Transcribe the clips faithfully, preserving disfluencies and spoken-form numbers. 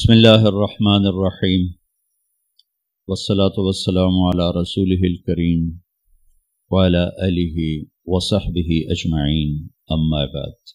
بسم اللہ الرحمن الرحیم والصلاة والسلام علی رسولہ الکریم وعلی آلہ وصحبہ اجمعین اما بعد۔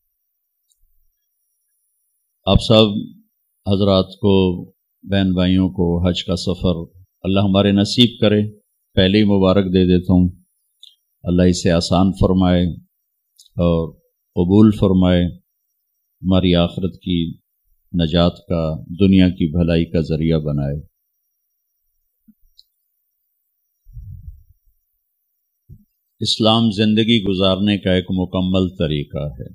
آپ سب حضرات کو، بہن بھائیوں کو حج کا سفر اللہ ہمارے نصیب کرے۔ پہلے ہی مبارک دے دیتا ہوں، اللہ اسے آسان فرمائے اور قبول فرمائے، ہماری آخرت کی نجات کا، دنیا کی بھلائی کا ذریعہ بنائے۔ اسلام زندگی گزارنے کا ایک مکمل طریقہ ہے۔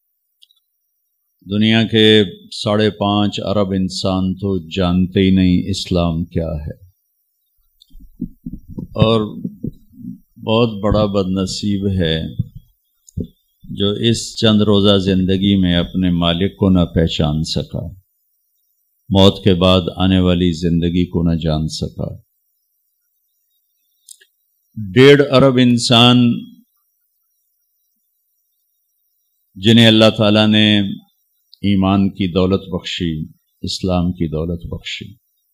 دنیا کے ساڑھے پانچ ارب انسان تو جانتے ہی نہیں اسلام کیا ہے، اور بہت بڑا بد نصیب ہے جو اس چند روزہ زندگی میں اپنے مالک کو نہ پہچان سکا، موت کے بعد آنے والی زندگی کو نہ جان سکا۔ ڈیڑھ ارب انسان جنہیں اللہ تعالیٰ نے ایمان کی دولت بخشی، اسلام کی دولت بخشی،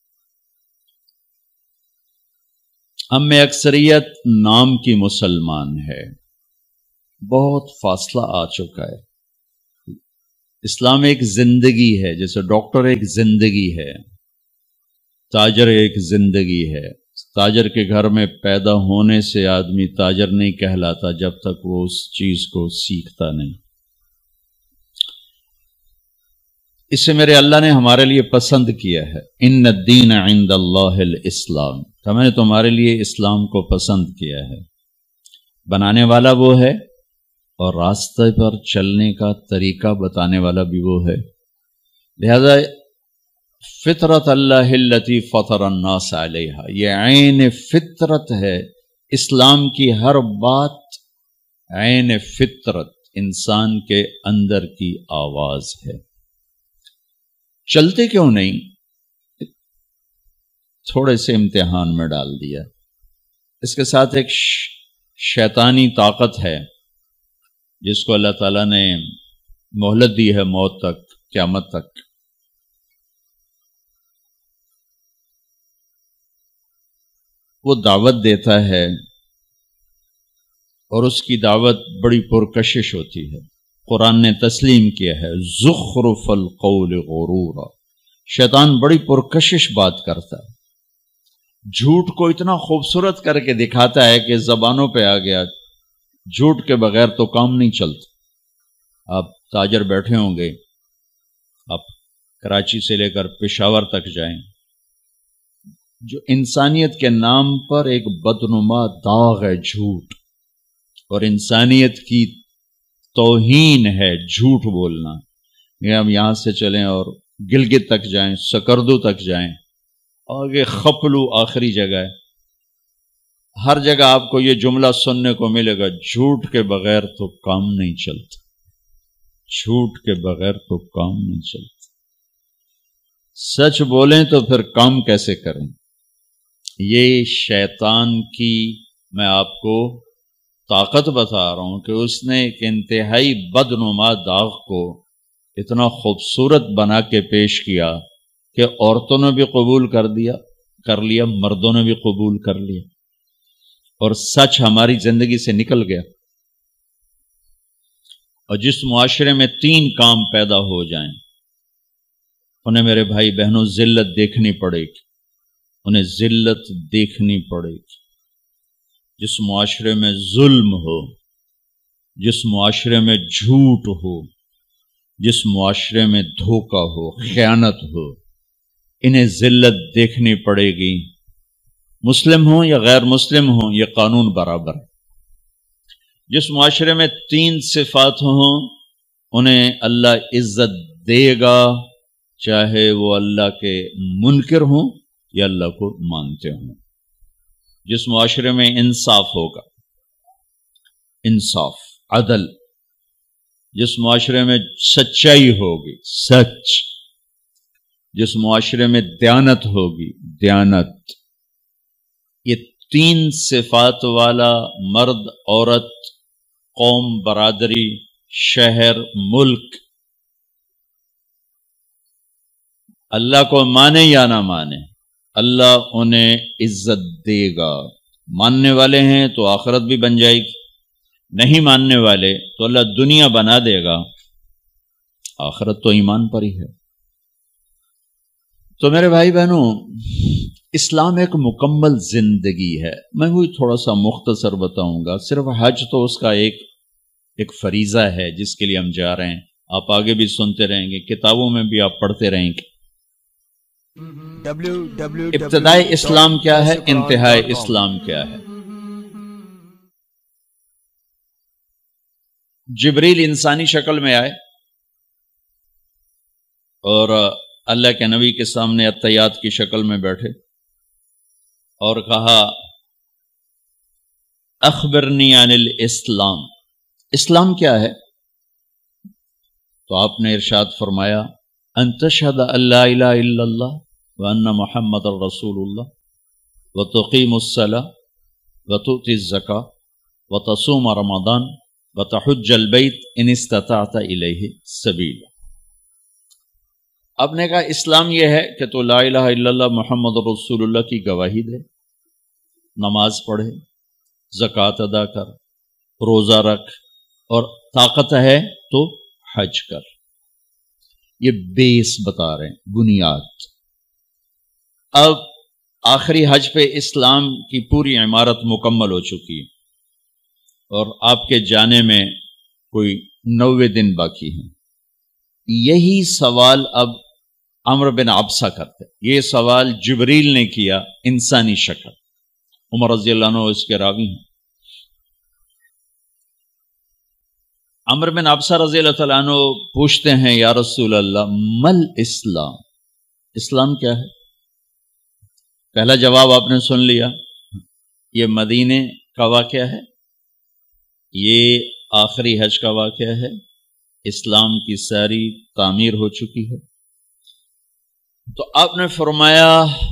ہم میں اکثریت نام کی مسلمان ہے، بہت فاصلہ آ چکا ہے۔ اسلام ایک زندگی ہے، جیسے ڈاکٹر ایک زندگی ہے، تاجر ایک زندگی ہے۔ تاجر کے گھر میں پیدا ہونے سے آدمی تاجر نہیں کہلاتا جب تک وہ اس چیز کو سیکھتا نہیں۔ اسے میرے اللہ نے ہمارے لیے پسند کیا ہے، ان الدین عند اللہ الاسلام، تو میں نے تمہارے لیے اسلام کو پسند کیا ہے۔ بنانے والا وہ ہے اور راستے پر چلنے کا طریقہ بتانے والا بھی وہ ہے۔ لہذا فطرت اللہ التی فطر الناس علیہا، یہ عین فطرت ہے۔ اسلام کی ہر بات عین فطرت، انسان کے اندر کی آواز ہے۔ چلتے کیوں نہیں؟ تھوڑے سے امتحان میں ڈال دیا۔ اس کے ساتھ ایک شیطانی طاقت ہے جس کو اللہ تعالیٰ نے مہلت دی ہے موت تک، قیامت تک۔ وہ دعوت دیتا ہے اور اس کی دعوت بڑی پرکشش ہوتی ہے۔ قرآن نے تسلیم کیا ہے، زخرف القول غرورا، شیطان بڑی پرکشش بات کرتا ہے، جھوٹ کو اتنا خوبصورت کر کے دکھاتا ہے کہ زبانوں پہ آ گیا۔ جھوٹ کے بغیر تو کام نہیں چلتا۔ آپ تاجر بیٹھے ہوں گے، آپ کراچی سے لے کر پشاور تک جائیں، جو انسانیت کے نام پر ایک بدنما داغ ہے جھوٹ، اور انسانیت کی توہین ہے جھوٹ بولنا۔ یہ ہم یہاں سے چلیں اور گلگت تک جائیں، سکردو تک جائیں، آگے خپلو آخری جگہ ہے، ہر جگہ آپ کو یہ جملہ سننے کو ملے گا، جھوٹ کے بغیر تو کام نہیں چلتا، جھوٹ کے بغیر تو کام نہیں چلتا۔ سچ بولیں تو پھر کام کیسے کریں؟ یہ شیطان کی میں آپ کو طاقت بتا رہا ہوں کہ اس نے ایک انتہائی بدنما داغ کو اتنا خوبصورت بنا کے پیش کیا کہ عورتوں نے بھی قبول کر دیا کر لیا مردوں نے بھی قبول کر لیا، اور سچ ہماری زندگی سے نکل گیا۔ اور جس معاشرے میں تین کام پیدا ہو جائیں، انہیں میرے بھائی بہنوں ذلت دیکھنی پڑے گی، انہیں ذلت دیکھنی پڑے گی۔ جس معاشرے میں ظلم ہو، جس معاشرے میں جھوٹ ہو، جس معاشرے میں دھوکہ ہو، خیانت ہو، انہیں ذلت دیکھنی پڑے گی۔ مسلم ہوں یا غیر مسلم ہوں، یہ قانون برابر ہے۔ جس معاشرے میں تین صفات ہوں، انہیں اللہ عزت دے گا، چاہے وہ اللہ کے منکر ہوں یا اللہ کو مانتے ہوں۔ جس معاشرے میں انصاف ہوگا، انصاف، عدل، جس معاشرے میں سچائی ہوگی، سچ، جس معاشرے میں دیانت ہوگی، دیانت، یہ تین صفات والا مرد، عورت، قوم، برادری، شہر، ملک اللہ کو مانے یا نہ مانے اللہ انہیں عزت دے گا. ماننے والے ہیں تو آخرت بھی بن جائے گی، نہیں ماننے والے تو اللہ دنیا بنا دے گا، آخرت تو ایمان پر ہی ہے. تو میرے بھائی بہنوں، اسلام ایک مکمل زندگی ہے. میں وہی تھوڑا سا مختصر بتاؤں گا. صرف حج تو اس کا ایک ایک فریضہ ہے جس کے لیے ہم جا رہے ہیں. آپ آگے بھی سنتے رہیں گے، کتابوں میں بھی آپ پڑھتے رہیں گے. ابتدائی اسلام کیا ہے، انتہائی اسلام کیا ہے. جبریل انسانی شکل میں آئے اور اللہ کے نبی کے سامنے اتحیات کی شکل میں بیٹھے اور کہا اخبرنی عن الاسلام، اسلام کیا ہے؟ تو آپ نے ارشاد فرمایا ان تشہد ان لا الہ الا اللہ وان محمد رسول اللہ وتقیم الصلاۃ وتؤتی الزکاۃ وتصوم رمضان وتحج البیت ان استطعت الیہ سبیلا. آپ نے کہا اسلام یہ ہے کہ تو لا الہ الا اللہ محمد رسول اللہ کی گواہی دے، نماز پڑھے، زکوٰۃ ادا کر، روزہ رکھ، اور طاقت ہے تو حج کر. یہ بیس بتا رہے ہیں، بنیاد. اب آخری حج پہ اسلام کی پوری عمارت مکمل ہو چکی ہے اور آپ کے جانے میں کوئی نوے دن باقی ہیں. یہی سوال اب عمرو بن عبسہ کرتے. یہ سوال جبریل نے کیا انسانی شکل. عمر رضی اللہ عنہ اس کے راوی ہیں. عمرو بن عبسہ رضی اللہ تعالیٰ عنہ پوچھتے ہیں یا رسول اللہ مل اسلام، اسلام کیا ہے؟ پہلا جواب آپ نے سن لیا، یہ مدینے کا واقعہ ہے، یہ آخری حج کا واقعہ ہے، اسلام کی ساری تعمیر ہو چکی ہے. تو آپ نے فرمایا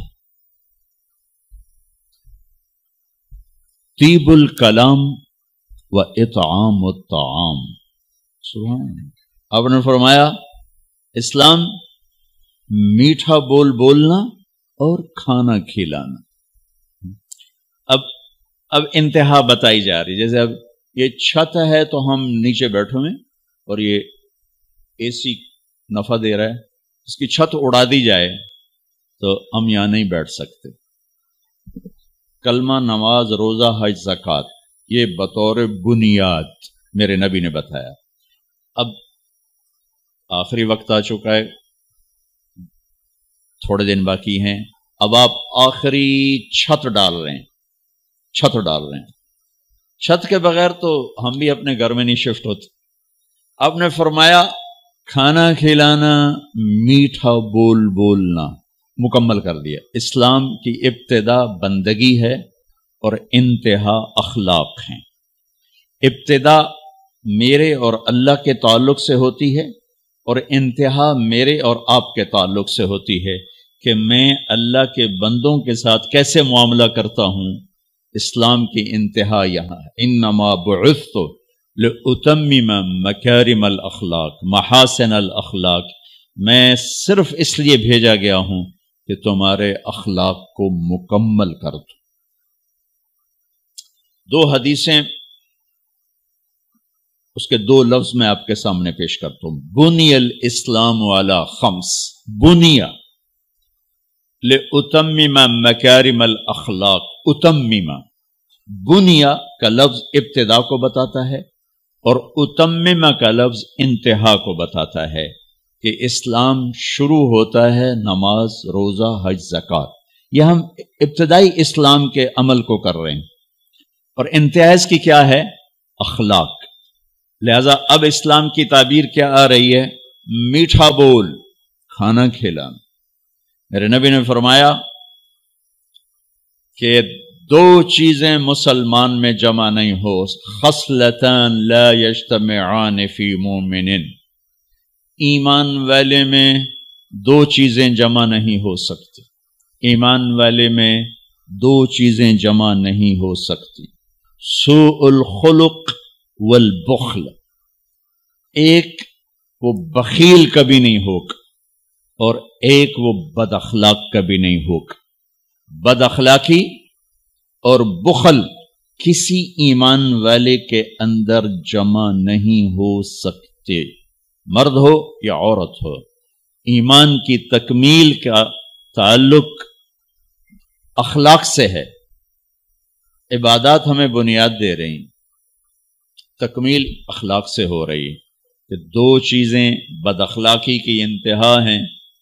طیب الکلام و اطعام الطعام. سبحان. آپ نے فرمایا اسلام میٹھا بول بولنا اور کھانا کھلانا. اب اب انتہا بتائی جا رہی، جیسے اب یہ چھت ہے تو ہم نیچے بیٹھے ہوئے اور یہ اے سی نفع دے رہا ہے، اس کی چھت اڑا دی جائے تو ہم یہاں نہیں بیٹھ سکتے. کلمہ، نماز، روزہ، حج، زکوٰۃ، یہ بطور بنیاد میرے نبی نے بتایا. اب آخری وقت آ چکا ہے، تھوڑے دن باقی ہیں. اب آپ آخری چھت ڈال رہے ہیں، چھت ڈال رہے ہیں. چھت کے بغیر تو ہم بھی اپنے گھر میں نہیں شفٹ ہوتے. آپ نے فرمایا کھانا کھلانا، میٹھا بول بولنا مکمل کر دیا. اسلام کی ابتدا بندگی ہے اور انتہا اخلاق ہیں. ابتدا میرے اور اللہ کے تعلق سے ہوتی ہے اور انتہا میرے اور آپ کے تعلق سے ہوتی ہے کہ میں اللہ کے بندوں کے ساتھ کیسے معاملہ کرتا ہوں. اسلام کی انتہا یہاں ہے. انما بعثت لأتمم مکارم الاخلاق، محاسن الاخلاق. میں صرف اس لیے بھیجا گیا ہوں کہ تمہارے اخلاق کو مکمل کر دوں. دو حدیثیں، اس کے دو لفظ میں آپ کے سامنے پیش کرتا ہوں. بنی الاسلام علی خمس، بنیا لأتمم مکارم الاخلاق. اتمم، بنیا کا لفظ ابتدا کو بتاتا ہے اور اتمم کا لفظ انتہا کو بتاتا ہے کہ اسلام شروع ہوتا ہے نماز، روزہ، حج، زکوٰۃ. یہ ہم ابتدائی اسلام کے عمل کو کر رہے ہیں اور انتہا اس کی کیا ہے؟ اخلاق. لہذا اب اسلام کی تعبیر کیا آ رہی ہے؟ میٹھا بول، کھانا کھلانا. میرے نبی نے فرمایا کہ دو چیزیں مسلمان میں جمع نہیں ہو، خصلتان لا یجتمعان فی مومن. ایمان والے میں دو چیزیں جمع نہیں ہو سکتی، ایمان والے میں دو چیزیں جمع نہیں ہو سکتی. سوء الخلق والبخل، ایک وہ بخیل کبھی نہیں ہوگا اور ایک وہ بد اخلاق کبھی نہیں ہوگا. بد اخلاقی اور بخل کسی ایمان والے کے اندر جمع نہیں ہو سکتے، مرد ہو یا عورت ہو. ایمان کی تکمیل کا تعلق اخلاق سے ہے. عبادات ہمیں بنیاد دے رہی ہیں، تکمیل اخلاق سے ہو رہی ہے. کہ دو چیزیں بد اخلاقی کی انتہا ہیں.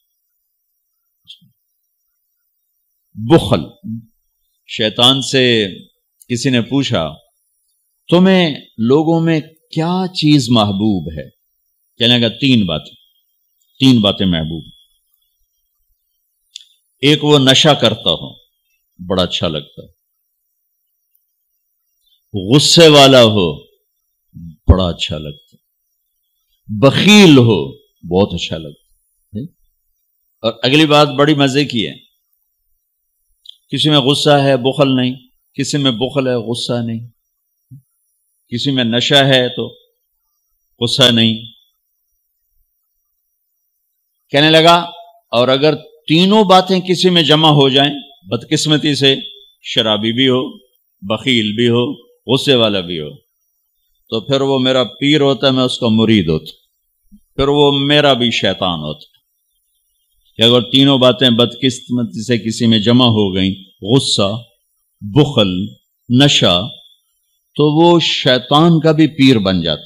بخل. شیطان سے کسی نے پوچھا تمہیں لوگوں میں کیا چیز محبوب ہے؟ کہنے لگا تین باتیں تین باتیں محبوب. ایک وہ نشہ کرتا ہو، بڑا اچھا لگتا. غصے والا ہو، بڑا اچھا لگتا. بخیل ہو، بہت اچھا لگتا. اور اگلی بات بڑی مزے کی ہے، کسی میں غصہ ہے بخل نہیں، کسی میں بخل ہے غصہ نہیں، کسی میں نشہ ہے تو غصہ نہیں. کہنے لگا اور اگر تینوں باتیں کسی میں جمع ہو جائیں، بدقسمتی سے شرابی بھی ہو، بخیل بھی ہو، غصے والا بھی ہو، تو پھر وہ میرا پیر ہوتا ہے، میں اس کا مرید ہوتا، پھر وہ میرا بھی شیطان ہوتا. کہ اگر تینوں باتیں بدقسمتی سے کسی میں جمع ہو گئیں، غصہ، بخل، نشہ، تو وہ شیطان کا بھی پیر بن جاتا.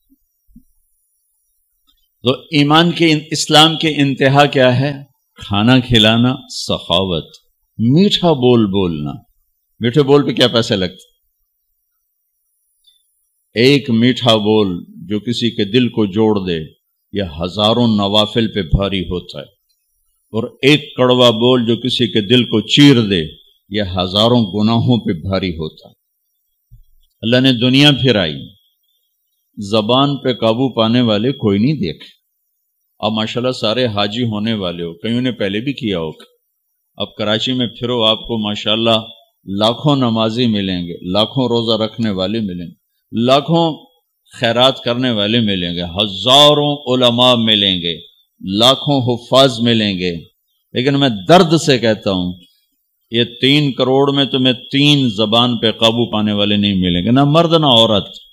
تو ایمان کے اسلام کے انتہا کیا ہے؟ کھانا کھلانا، سخاوت، میٹھا بول بولنا. میٹھے بول پہ کیا پیسے لگتے؟ ایک میٹھا بول جو کسی کے دل کو جوڑ دے یہ ہزاروں نوافل پہ بھاری ہوتا ہے، اور ایک کڑوا بول جو کسی کے دل کو چیر دے یہ ہزاروں گناہوں پہ بھاری ہوتا ہے. اللہ نے دنیا پھرائی، زبان پہ قابو پانے والے کوئی نہیں دیکھے. اب ماشاءاللہ سارے حاجی ہونے والے ہو، کئیوں نے پہلے بھی کیا ہوگا. اب کراچی میں پھرو، آپ کو ماشاءاللہ لاکھوں نمازی ملیں گے، لاکھوں روزہ رکھنے والے ملیں گے، لاکھوں خیرات کرنے والے ملیں گے، ہزاروں علماء ملیں گے، لاکھوں حفاظ ملیں گے. لیکن میں درد سے کہتا ہوں یہ تین کروڑ میں تمہیں تین زبان پہ قابو پانے والے نہیں ملیں گے، نہ مرد نہ عورت.